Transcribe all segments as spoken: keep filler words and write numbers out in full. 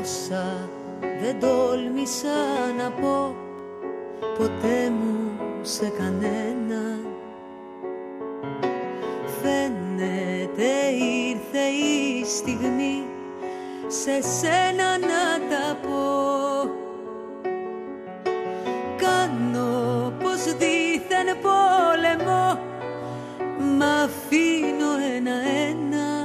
όσα δεν τόλμησα να πω ποτέ μου σε κανένα. Φαίνεται ήρθε η στιγμή σε σένα να τα πω. Κάνω πως δίθεν πόλεμο, μ' αφήνω ένα-ένα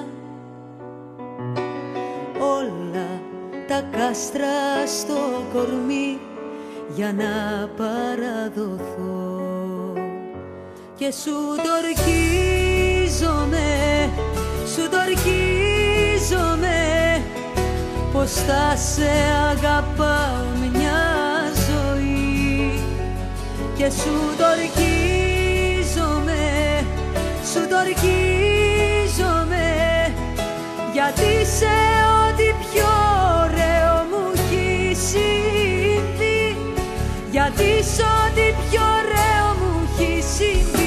όλα τα κάστρα στο κορμί για να παραδοθώ. Και σου τορκίζομαι, σου τορκίζομαι πως θα σε αγαπάω μια ζωή. Και σου τορκίζομαι, σου τορκίζομαι γιατί σε ό,τι πιο ωραίο μου έχει συμβεί, γιατί σε ό,τι πιο ωραίο μου έχει συμβεί.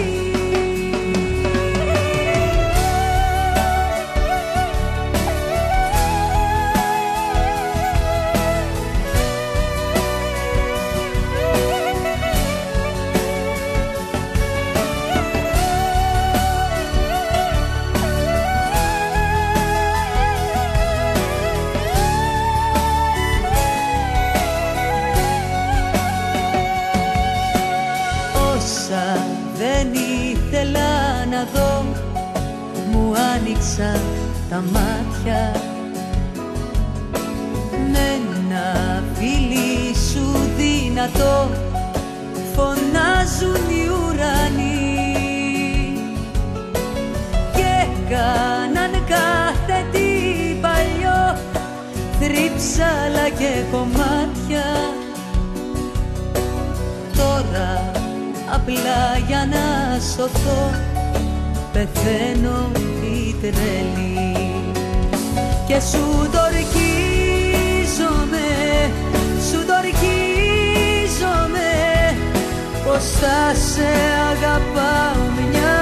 Δεν ήθελα να δω, μου άνοιξα τα μάτια. Με ένα φιλί σου δυνατό φωνάζουν οι ουρανοί και κάναν κάθε τι παλιό θρύψαλα και κομμάτια. Τώρα απλά για να σωθώ πεθαίνω τη τρελή. Και σου τορκίζομαι, σου τορκίζομαι πως θα σε αγαπάω μια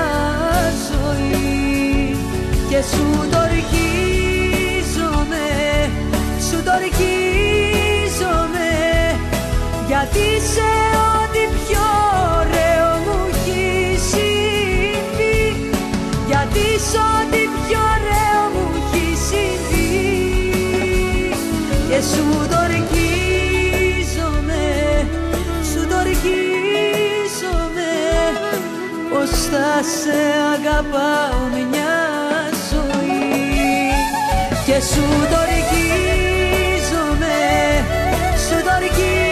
ζωή. Και σου τορκίζομαι, σου τορκίζομαι γιατί σε ό,τι πιο ωραίο μου έχει συμβεί, γιατί σε ό,τι πιο ωραίο μου έχει συμβεί. Και σου τορκίζομαι, σου τορκίζομαι πως θα σε αγαπάω μια ζωή. Και σου τορκίζομαι, σου τορκίζομαι